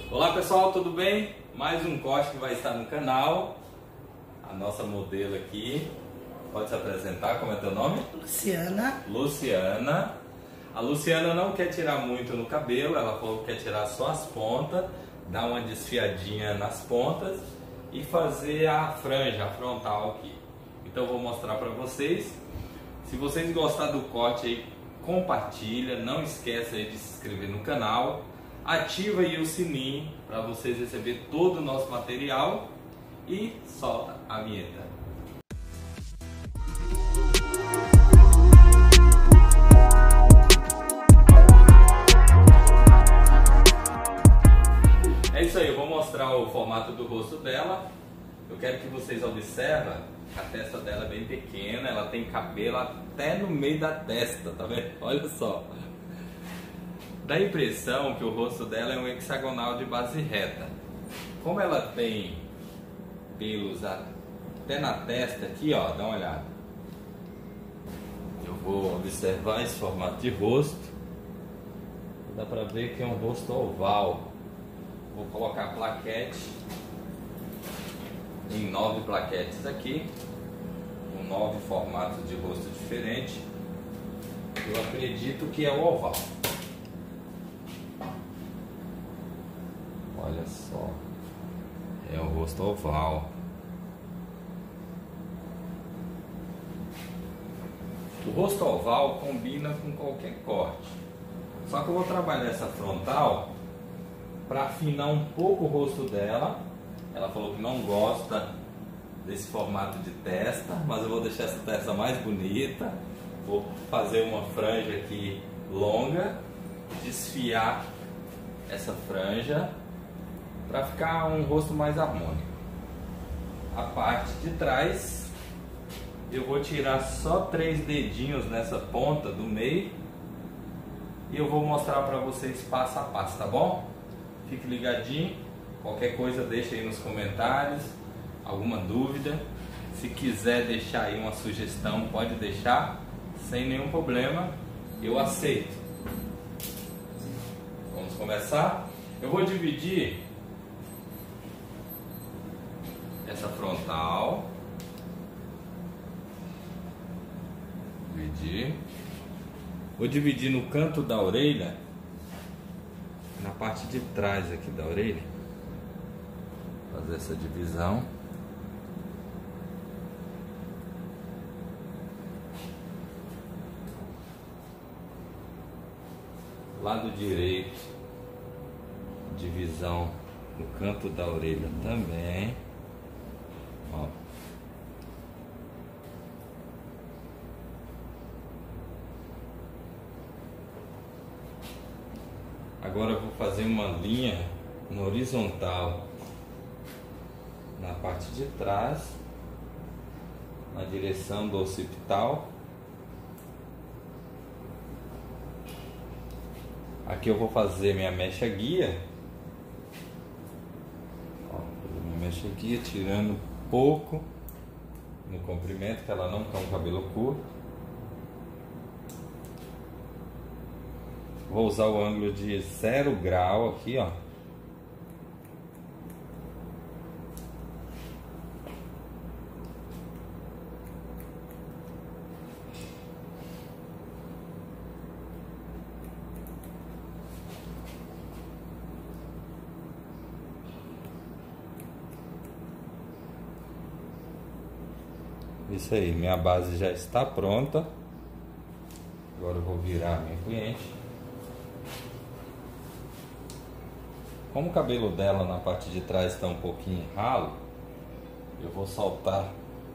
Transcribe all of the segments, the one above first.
Olá pessoal, tudo bem? Mais um corte que vai estar no canal. A nossa modelo aqui, pode se apresentar, como é teu nome? Luciana. Luciana. A Luciana não quer tirar muito no cabelo, ela falou que quer tirar só as pontas, dar uma desfiadinha nas pontas e fazer a franja, a frontal aqui. Então eu vou mostrar para vocês. Se vocês gostaram do corte aí, compartilha, não esqueça aí de se inscrever no canal, ativa aí o sininho para vocês receberem todo o nosso material e solta a vinheta. É isso aí, eu vou mostrar o formato do rosto dela. Eu quero que vocês observem, a testa dela é bem pequena, ela tem cabelo até no meio da testa, tá vendo? Olha só. Dá a impressão que o rosto dela é um hexagonal de base reta. Como ela tem pelos até na testa aqui, ó, dá uma olhada. Eu vou observar esse formato de rosto. Dá pra ver que é um rosto oval. Vou colocar plaquete em 9 plaquetes aqui, com 9 formatos de rosto diferentes. Eu acredito que é o oval. Olha só, é o rosto oval. O rosto oval combina com qualquer corte. Só que eu vou trabalhar essa frontal para afinar um pouco o rosto dela. Ela falou que não gosta desse formato de testa, mas eu vou deixar essa testa mais bonita. Vou fazer uma franja aqui longa, desfiar essa franja para ficar um rosto mais harmônico. A parte de trás eu vou tirar só 3 dedinhos nessa ponta do meio e eu vou mostrar para vocês passo a passo, tá bom? Fique ligadinho. Qualquer coisa deixa aí nos comentários, alguma dúvida. Se quiser deixar aí uma sugestão, pode deixar, sem nenhum problema, eu aceito. Vamos começar? Eu vou dividir essa frontal. Vou dividir no canto da orelha, na parte de trás aqui da orelha. Fazer essa divisão. Lado direito, divisão no canto da orelha também. Ó. Agora eu vou fazer uma linha no horizontal na parte de trás, na direção do occipital. Aqui eu vou fazer minha mecha guia. Ó, minha mecha guia, tirando um pouco no comprimento, que ela não tem um cabelo curto. Vou usar o ângulo de 0 grau aqui, ó. Isso aí, minha base já está pronta. Agora eu vou virar a minha cliente. Como o cabelo dela na parte de trás está um pouquinho ralo, eu vou soltar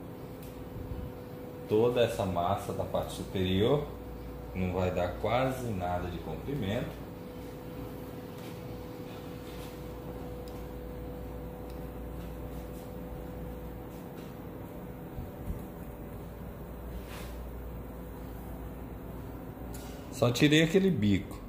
toda essa massa da parte superior. Não vai dar quase nada de comprimento. Só tirei aquele bico.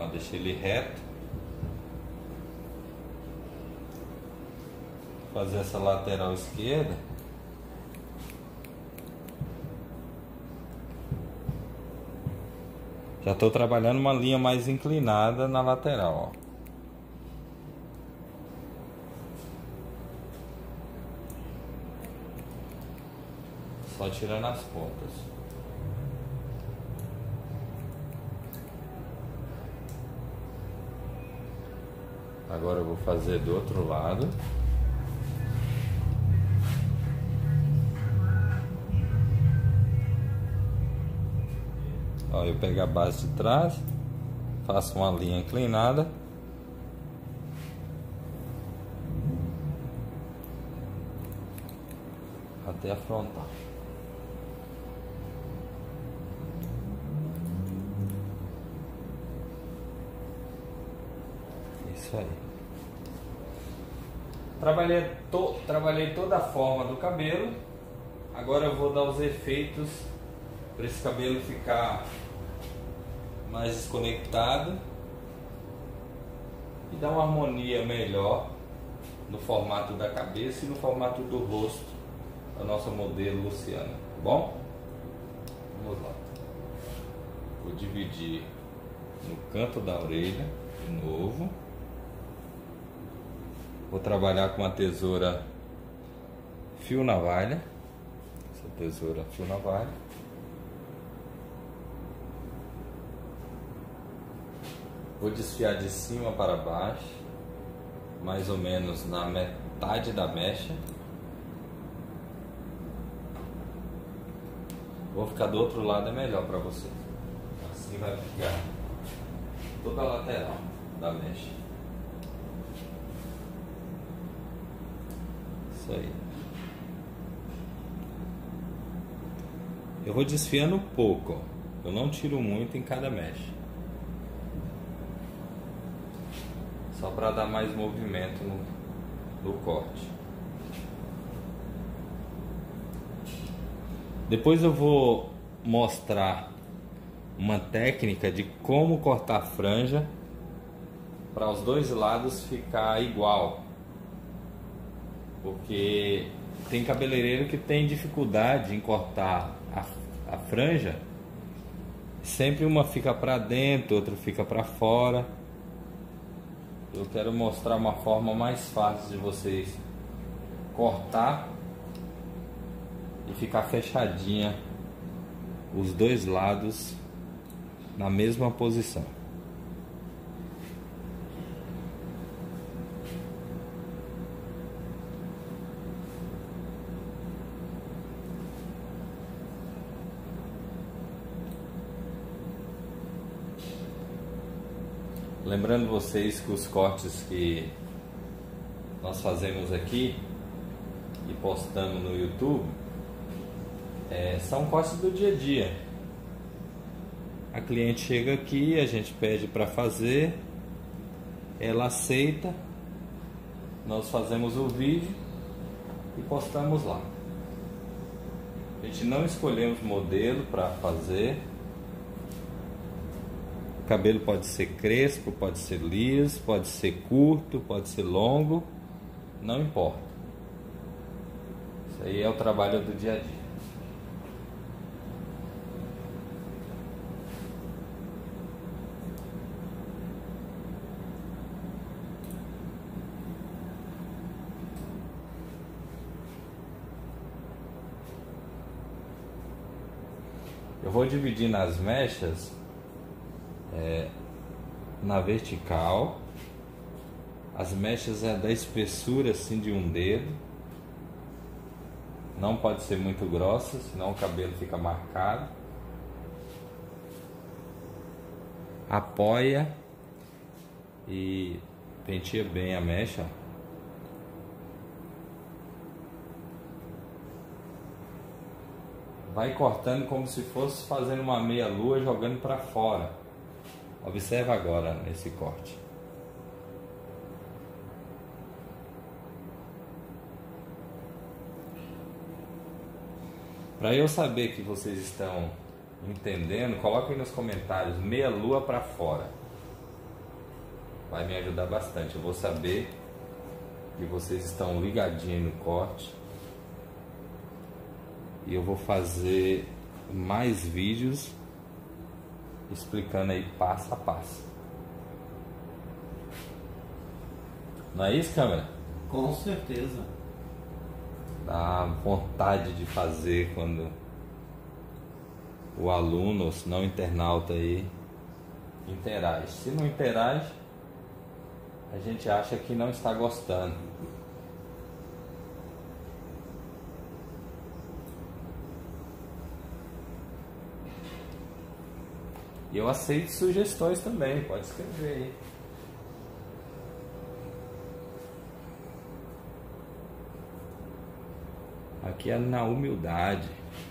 deixa ele reto. Fazer essa lateral esquerda. Já estou trabalhando uma linha mais inclinada na lateral, ó. Só tirando as pontas. Agora eu vou fazer do outro lado. Ó, eu pego a base de trás, faço uma linha inclinada. Até a frontal. Isso aí. Trabalhei toda a forma do cabelo. Agora eu vou dar os efeitos para esse cabelo ficar mais desconectado e dar uma harmonia melhor no formato da cabeça e no formato do rosto da nossa modelo Luciana, tá bom? Vamos lá. Vou dividir no canto da orelha de novo. Vou trabalhar com uma tesoura fio navalha. Essa tesoura fio navalha. Vou desfiar de cima para baixo, mais ou menos na metade da mecha. Vou ficar do outro lado, é melhor para você. Assim vai ficar toda a lateral da mecha. Isso aí. Eu vou desfiando pouco, ó. Eu não tiro muito em cada mecha. Só para dar mais movimento no corte. Depois eu vou mostrar uma técnica de como cortar a franja para os dois lados ficar igual. Porque tem cabeleireiro que tem dificuldade em cortar a franja. Sempre uma fica para dentro, outra fica para fora. Eu quero mostrar uma forma mais fácil de vocês cortar e ficar fechadinha os dois lados na mesma posição. Lembrando vocês que os cortes que nós fazemos aqui e postamos no YouTube são cortes do dia a dia. A cliente chega aqui, a gente pede para fazer, ela aceita, nós fazemos o vídeo e postamos lá. A gente não escolhemos modelo para fazer. O cabelo pode ser crespo, pode ser liso, pode ser curto, pode ser longo, não importa. Isso aí é o trabalho do dia a dia. Eu vou dividir nas mechas na vertical. As mechas da espessura assim de um dedo. Não pode ser muito grossa, senão o cabelo fica marcado. Apoia e penteia bem a mecha. Vai cortando como se fosse fazendo uma meia lua, jogando para fora. Observa agora nesse corte. Para eu saber que vocês estão entendendo, coloquem nos comentários meia lua para fora. vai me ajudar bastante. Eu vou saber que vocês estão ligadinhos no corte. E eu vou fazer mais vídeos explicando aí passo a passo. Não é isso, câmera? Com certeza. Dá vontade de fazer quando o aluno, ou se não o internauta aí, interage. Se não interage, a gente acha que não está gostando. E eu aceito sugestões também, pode escrever aí. Aqui é na humildade.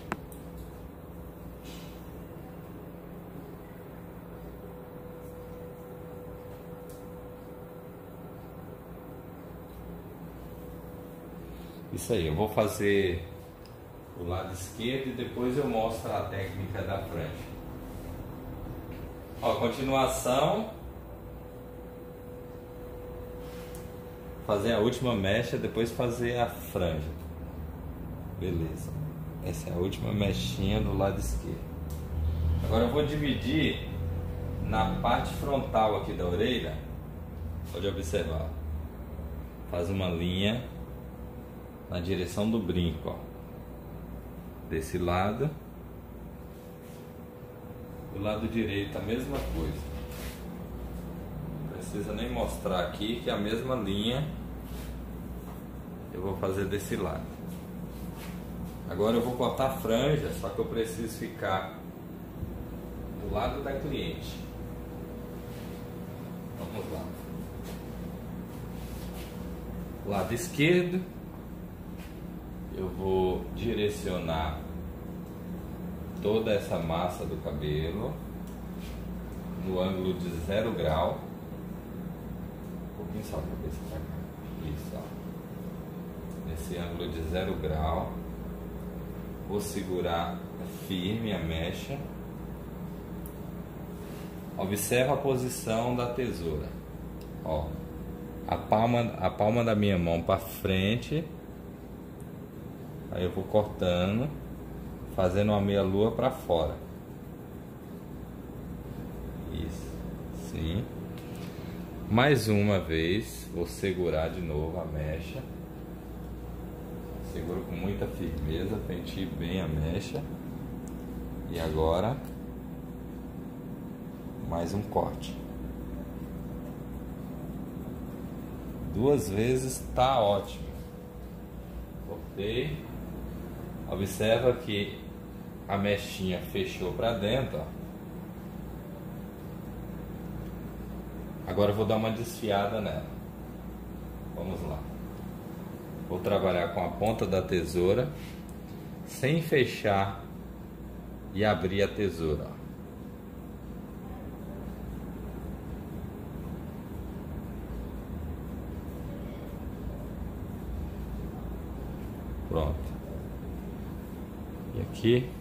Isso aí, eu vou fazer o lado esquerdo e depois eu mostro a técnica da franja. Ó, continuação. Fazer a última mecha, depois fazer a franja. Beleza. Essa é a última mechinha do lado esquerdo. Agora eu vou dividir na parte frontal aqui da orelha. Pode observar. Faz uma linha na direção do brinco, ó. Desse lado. Do lado direito a mesma coisa. Não precisa nem mostrar aqui que é a mesma linha eu vou fazer desse lado. Agora eu vou cortar a franja, só que eu preciso ficar do lado da cliente. Vamos lá. Lado esquerdo, eu vou direcionar toda essa massa do cabelo no ângulo de 0 grau. Um pouquinho só a cabeça pra cá. Isso, ó. Nesse ângulo de 0 grau. Vou segurar firme a mecha. Observa a posição da tesoura. Ó, a palma da minha mão para frente. Aí eu vou cortando, fazendo uma meia lua para fora. Isso, sim. Mais uma vez, vou segurar de novo a mecha. Seguro com muita firmeza, penteie bem a mecha. E agora, mais um corte. 2 vezes tá ótimo. Cortei. Observa que a mechinha fechou para dentro, ó. Agora eu vou dar uma desfiada nela. Vamos lá. Vou trabalhar com a ponta da tesoura sem fechar e abrir a tesoura, ó. Pronto. E aqui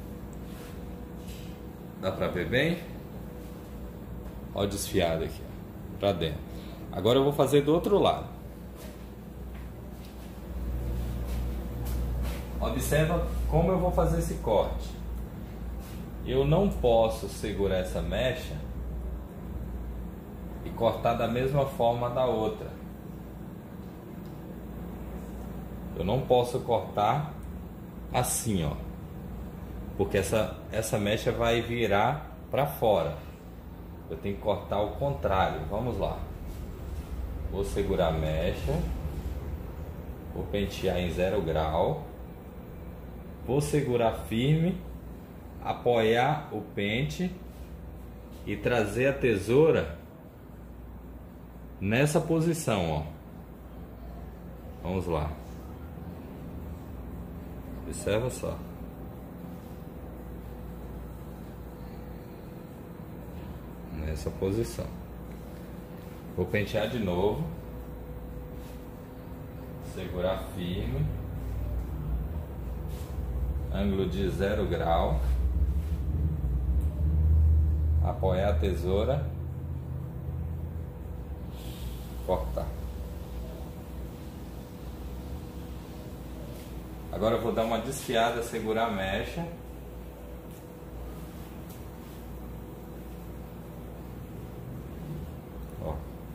dá pra ver bem? Ó, desfiado aqui, ó, pra dentro. Agora eu vou fazer do outro lado. Observa como eu vou fazer esse corte. Eu não posso segurar essa mecha e cortar da mesma forma da outra. Eu não posso cortar assim, ó, porque essa mecha vai virar para fora. Eu tenho que cortar ao contrário. Vamos lá. Vou segurar a mecha, vou pentear em 0 grau, vou segurar firme, apoiar o pente e trazer a tesoura nessa posição, ó. Vamos lá. Observa só. Nessa posição. Vou pentear de novo. Segurar firme. Ângulo de 0 grau. Apoiar a tesoura. cortar. Agora eu vou dar uma desfiada, segurar a mecha. Ó.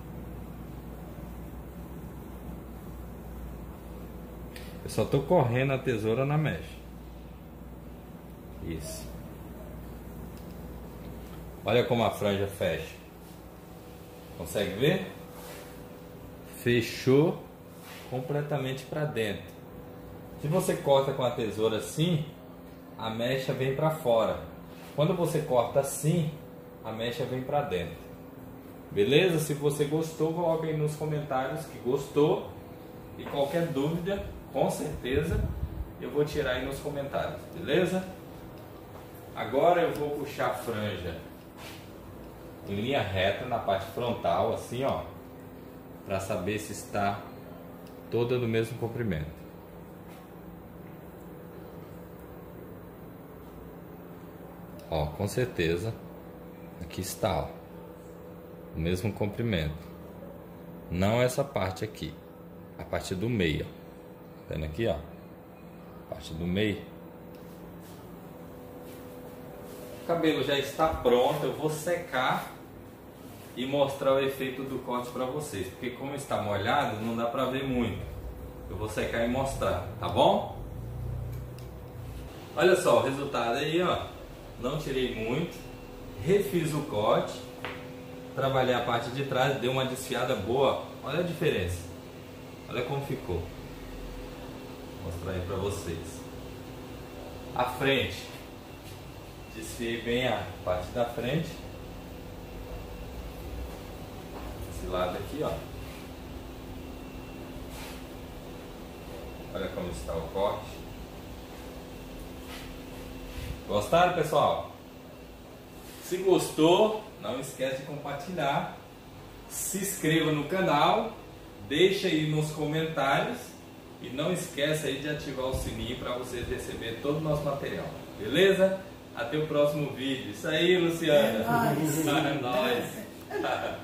Eu só tô correndo a tesoura na mecha. Isso. Olha como a franja fecha. Consegue ver? Fechou completamente para dentro. Se você corta com a tesoura assim, a mecha vem para fora. Quando você corta assim, a mecha vem para dentro. Beleza? Se você gostou, coloca aí nos comentários que gostou. E qualquer dúvida, com certeza, eu vou tirar aí nos comentários. Beleza? Agora eu vou puxar a franja em linha reta na parte frontal, assim, ó, para saber se está toda do mesmo comprimento. Ó, com certeza aqui está, ó, o mesmo comprimento. Não essa parte aqui, a parte do meio, ó. Tá vendo aqui, ó, a parte do meio. O cabelo já está pronto, eu vou secar e mostrar o efeito do corte para vocês, porque como está molhado não dá para ver muito. Eu vou secar e mostrar, tá bom? Olha só o resultado aí, ó. Não tirei muito, refiz o corte, trabalhei a parte de trás, dei uma desfiada boa. Olha a diferença, olha como ficou. Vou mostrar aí para vocês. A frente, desfiei bem a parte da frente. Esse lado aqui, ó. Olha como está o corte. Gostaram, pessoal? Se gostou, não esquece de compartilhar. Se inscreva no canal, deixa aí nos comentários e não esqueça aí de ativar o sininho para vocês receberem todo o nosso material. Beleza? Até o próximo vídeo. Isso aí, Luciana. É nóis. É nóis.